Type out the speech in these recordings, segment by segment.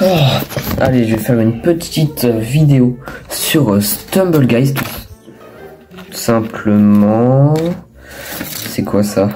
Allez, je vais faire une petite vidéo sur Stumble Guys. Tout simplement. C'est quoi ça?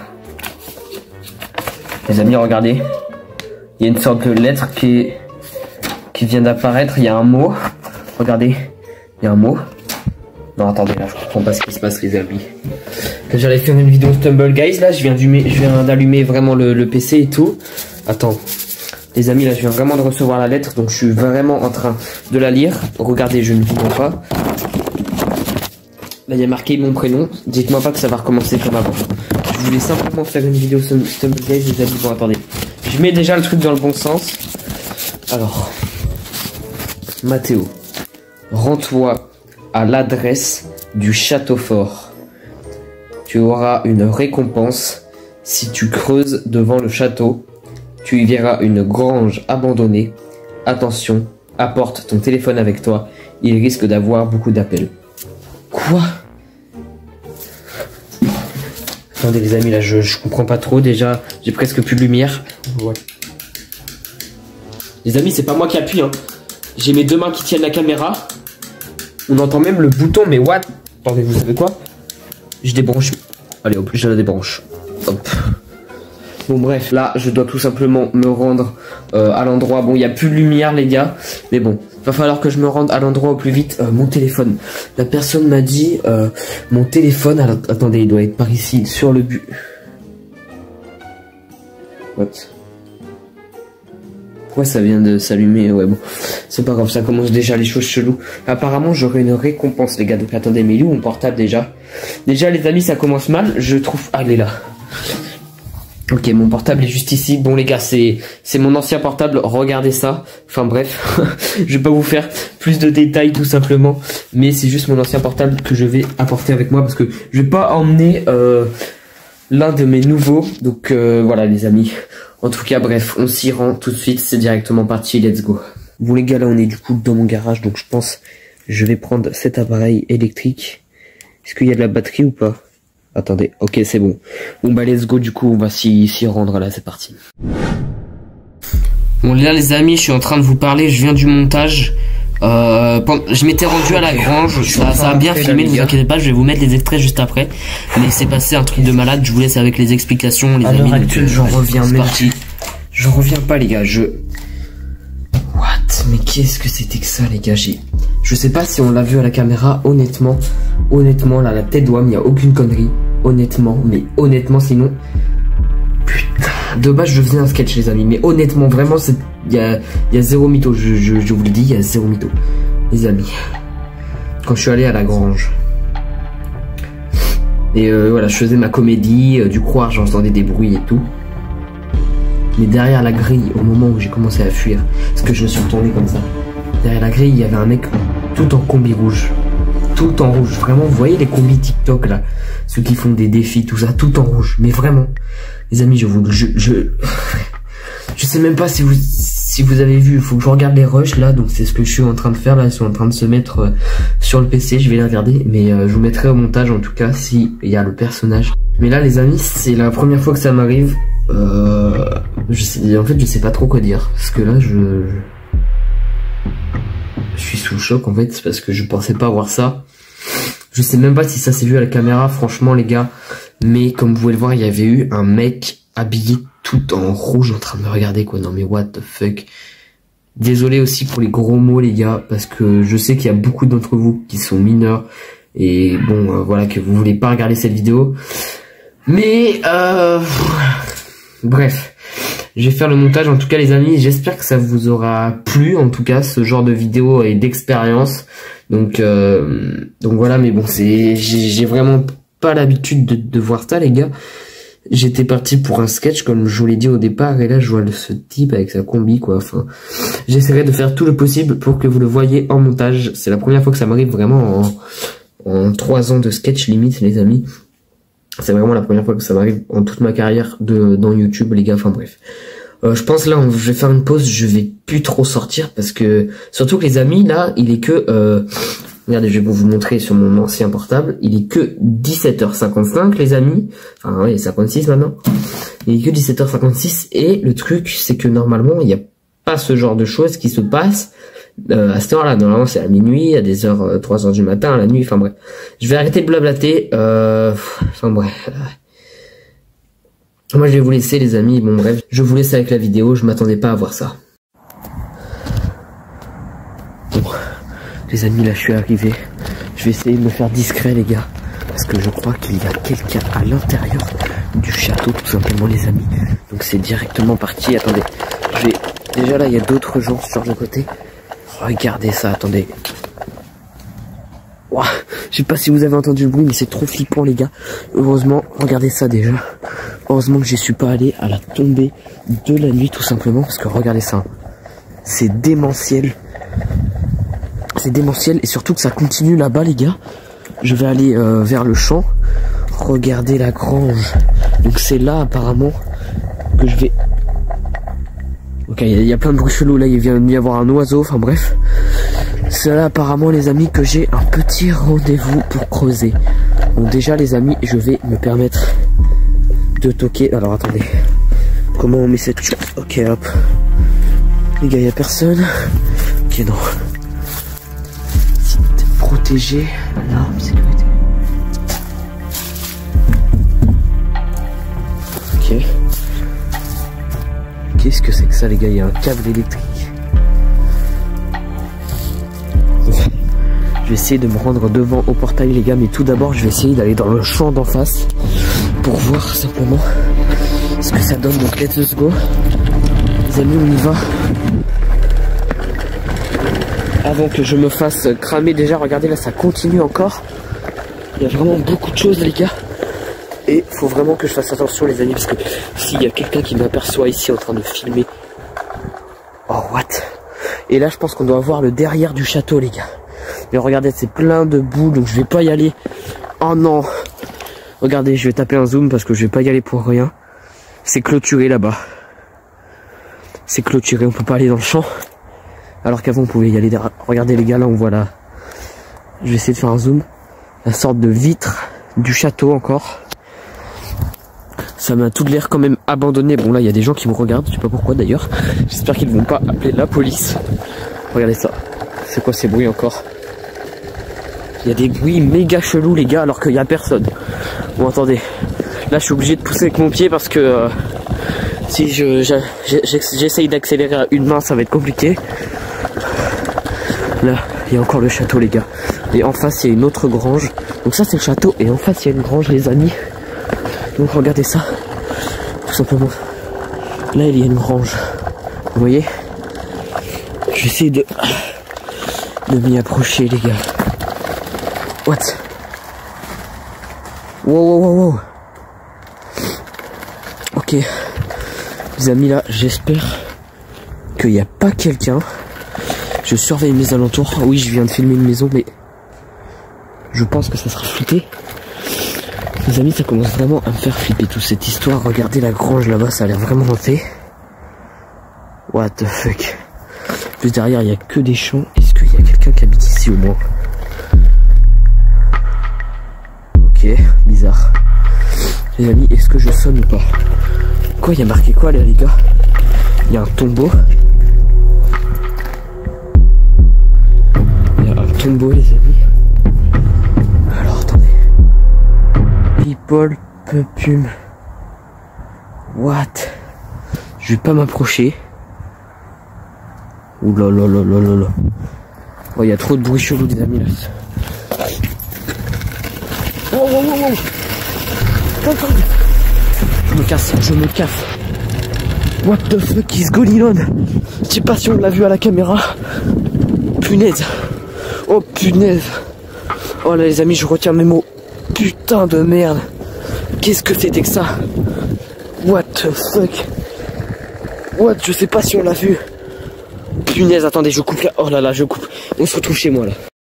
Les amis, regardez. Il y a une sorte de lettre qui vient d'apparaître. Il y a un mot. Regardez. Il y a un mot. Non, attendez, là, je comprends pas ce qui se passe, les amis. J'allais faire une vidéo Stumble Guys. Là, je viens d'allumer vraiment le PC et tout. Attends. Les amis, là, je viens vraiment de recevoir la lettre. Donc, je suis vraiment en train de la lire. Regardez, je ne vous mens pas. Là, il y a marqué mon prénom. Dites-moi pas que ça va recommencer comme avant. Je voulais simplement faire une vidéo Stumble Guys, les amis. Bon, attendez. Je mets déjà le truc dans le bon sens. Alors. Mathéo. Rends-toi à l'adresse du château fort. Tu auras une récompense si tu creuses devant le château. Tu y verras une grange abandonnée. Attention, apporte ton téléphone avec toi. Il risque d'avoir beaucoup d'appels. Quoi? Attendez les amis, là je comprends pas trop. Déjà, j'ai presque plus de lumière. Ouais. Les amis, c'est pas moi qui appuie, hein. J'ai mes deux mains qui tiennent la caméra. On entend même le bouton, mais what? Attendez, vous savez quoi? Je débranche. Allez, hop, je la débranche. Hop. Bon bref, là je dois tout simplement me rendre à l'endroit. Bon, il n'y a plus de lumière les gars, mais bon, va falloir que je me rende à l'endroit au plus vite. Mon téléphone, la personne m'a dit mon téléphone, alors, attendez, il doit être par ici, sur le but. What? Pourquoi ça vient de s'allumer? Ouais bon, c'est pas grave, ça commence déjà les choses cheloues. Apparemment j'aurai une récompense les gars, donc attendez, mais il est où mon portable déjà? Déjà les amis, ça commence mal, je trouve... Ah, il est là. Ok, mon portable est juste ici. Bon les gars, c'est mon ancien portable, regardez ça. Enfin bref, je vais pas vous faire plus de détails tout simplement. Mais c'est juste mon ancien portable que je vais apporter avec moi parce que je vais pas emmener l'un de mes nouveaux. Donc voilà les amis. En tout cas bref, on s'y rend tout de suite, c'est directement parti, let's go. Bon les gars, là on est du coup dans mon garage, donc je pense je vais prendre cet appareil électrique. Est-ce qu'il y a de la batterie ou pas? Attendez, ok c'est bon. Bon bah let's go, du coup on va s'y rendre là, c'est parti. Bon là les amis, je suis en train de vous parler, je viens du montage. Je m'étais rendu à la grange, ça a bien filmé, ne vous inquiétez pas, je vais vous mettre les extraits juste après. Mais c'est passé un truc de malade, je vous laisse avec les explications les amis. À l'heure actuelle j'en reviens même. Je reviens pas les gars, What? Mais qu'est-ce que c'était que ça les gars? Je sais pas si on l'a vu à la caméra, honnêtement là la tête d'homme, il n'y a aucune connerie, honnêtement, sinon, putain, de base je faisais un sketch les amis, mais honnêtement vraiment il y a zéro mytho, je vous le dis, il y a zéro mytho, les amis, quand je suis allé à la grange, et voilà, je faisais ma comédie, du croire, j'entendais des bruits et tout, mais derrière la grille, au moment où j'ai commencé à fuir, parce que je me suis retourné comme ça, derrière la grille, il y avait un mec tout en combi rouge. Tout en rouge. Vraiment, vous voyez les combis TikTok là? Ceux qui font des défis, tout ça, tout en rouge. Mais vraiment, les amis, je sais même pas si vous avez vu. Il faut que je regarde les rushs là. Donc c'est ce que je suis en train de faire là. Ils sont en train de se mettre sur le PC. Je vais les regarder. Mais je vous mettrai au montage en tout cas si il y a le personnage. Mais là les amis, c'est la première fois que ça m'arrive. En fait, je sais pas trop quoi dire. Parce que là, je suis sous le choc en fait, c'est parce que je pensais pas voir ça. Je sais même pas si ça s'est vu à la caméra franchement les gars, mais comme vous pouvez le voir, il y avait eu un mec habillé tout en rouge en train de me regarder quoi. Non mais what the fuck. Désolé aussi pour les gros mots les gars, parce que je sais qu'il y a beaucoup d'entre vous qui sont mineurs et bon voilà, que vous voulez pas regarder cette vidéo. Mais bref, je vais faire le montage en tout cas les amis, j'espère que ça vous aura plu en tout cas ce genre de vidéo et d'expérience. Donc voilà, mais bon j'ai vraiment pas l'habitude de voir ça les gars. J'étais parti pour un sketch comme je vous l'ai dit au départ et là je vois ce type avec sa combi quoi. Enfin, j'essaierai de faire tout le possible pour que vous le voyez en montage. C'est la première fois que ça m'arrive vraiment en 3 ans de sketch limite les amis. C'est vraiment la première fois que ça m'arrive en toute ma carrière dans YouTube les gars, enfin bref. Je pense là je vais faire une pause, je vais plus trop sortir parce que surtout que les amis là il est que regardez, je vais vous montrer sur mon ancien portable, il est que 17h55 les amis, enfin ouais 56 maintenant, il est que 17h56 et le truc c'est que normalement il y a pas ce genre de choses qui se passent à cette heure-là. Normalement, c'est à minuit, à des heures, 3 heures du matin, à la nuit, enfin bref. Je vais arrêter de blablater, enfin bref. Moi, je vais vous laisser, les amis. Bon, bref, je vous laisse avec la vidéo, je m'attendais pas à voir ça. Bon, les amis, là, je suis arrivé. Je vais essayer de me faire discret, les gars, parce que je crois qu'il y a quelqu'un à l'intérieur du château, tout simplement, les amis. Donc, c'est directement parti. Attendez, je vais... Déjà, là, il y a d'autres gens sur le côté. Regardez ça, attendez. Wow. Je sais pas si vous avez entendu le bruit, mais c'est trop flippant, les gars. Heureusement, regardez ça déjà. Heureusement que j'y suis pas allé à la tombée de la nuit, tout simplement, parce que regardez ça. C'est démentiel. C'est démentiel, et surtout que ça continue là-bas, les gars. Je vais aller vers le champ. Regardez la grange. Donc c'est là, apparemment, que je vais... Ok, il y a plein de bruits chelous, là, il vient d'y avoir un oiseau, enfin bref. C'est là, apparemment, les amis, que j'ai un petit rendez-vous pour creuser. Donc déjà, les amis, je vais me permettre de toquer. Alors, attendez. Comment on met cette chose? Ok, hop. Les gars, il n'y a personne. Ok, non. Protéger. Alarme, sécurité. Ok. Qu'est-ce que c'est que ça, les gars? Il y a un câble électrique. Je vais essayer de me rendre devant au portail, les gars, mais tout d'abord je vais essayer d'aller dans le champ d'en face pour voir simplement ce que ça donne. Donc let's go, les amis, on y va. Avant que je me fasse cramer, déjà regardez là, ça continue encore. Il y a vraiment beaucoup de choses, les gars, et faut vraiment que je fasse attention, les amis, parce que s'il y a quelqu'un qui m'aperçoit ici en train de filmer, oh what. Et là je pense qu'on doit voir le derrière du château, les gars. Mais regardez, c'est plein de boue, donc je vais pas y aller. Oh non. Regardez, je vais taper un zoom parce que je vais pas y aller pour rien. C'est clôturé là-bas. C'est clôturé, on peut pas aller dans le champ. Alors qu'avant on pouvait y aller. Regardez les gars, là on voit là. Je vais essayer de faire un zoom. La sorte de vitre du château encore. Ça m'a tout l'air quand même abandonné. Bon là il y a des gens qui me regardent, je sais pas pourquoi d'ailleurs. J'espère qu'ils vont pas appeler la police. Regardez ça. C'est quoi ces bruits encore? Il y a des bruits méga chelous, les gars, alors qu'il n'y a personne. Bon, attendez. Là, je suis obligé de pousser avec mon pied parce que si j'essaye d'accélérer à une main, ça va être compliqué. Là, il y a encore le château, les gars. Et en face, il y a une autre grange. Donc ça, c'est le château. Et en face, il y a une grange, les amis. Donc, regardez ça. Tout simplement. Là, il y a une grange. Vous voyez? Je vais essayer de m'y approcher, les gars. What? Wow. Ok. Les amis, là, j'espère qu'il n'y a pas quelqu'un. Je surveille mes alentours. Oui, je viens de filmer une maison, mais je pense que ça sera flippé. Les amis, ça commence vraiment à me faire flipper toute cette histoire. Regardez la grange là-bas, ça a l'air vraiment hanté. What the fuck? Plus derrière, il n'y a que des champs. Est-ce qu'il y a quelqu'un qui habite ici au moins? Ok, bizarre. Les amis, est-ce que je sonne ou pas? Quoi, il y a marqué quoi là, les gars? Il y a un tombeau. Il y a un tombeau, les amis. Alors, attendez. People Pupum. What? Je vais pas m'approcher. Ouh là là là là là là. Oh, il y a trop de bruit chelou, des amis, là. Wow. Je me casse. What the fuck is going on? Je sais pas si on l'a vu à la caméra. Punaise. Oh punaise. Oh là les amis, je retiens mes mots. Putain de merde. Qu'est-ce que c'était que ça? What the fuck? What? Je sais pas si on l'a vu. Punaise, attendez, je coupe là. Oh là là, je coupe. On se retrouve chez moi là.